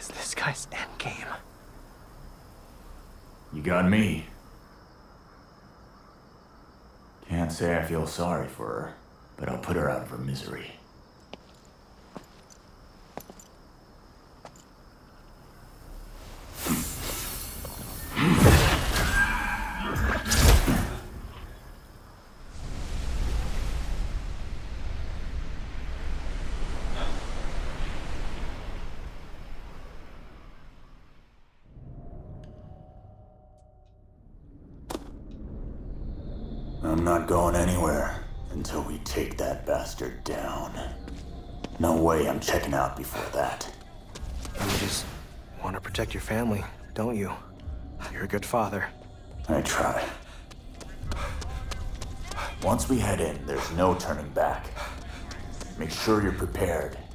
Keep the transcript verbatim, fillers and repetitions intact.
is this guy's endgame? You got me. Can't say I feel sorry for her, but I'll put her out of her misery. I'm not going anywhere until we take that bastard down. No way I'm checking out before that. You just want to protect your family, don't you? You're a good father. I try. Once we head in, there's no turning back. Make sure you're prepared.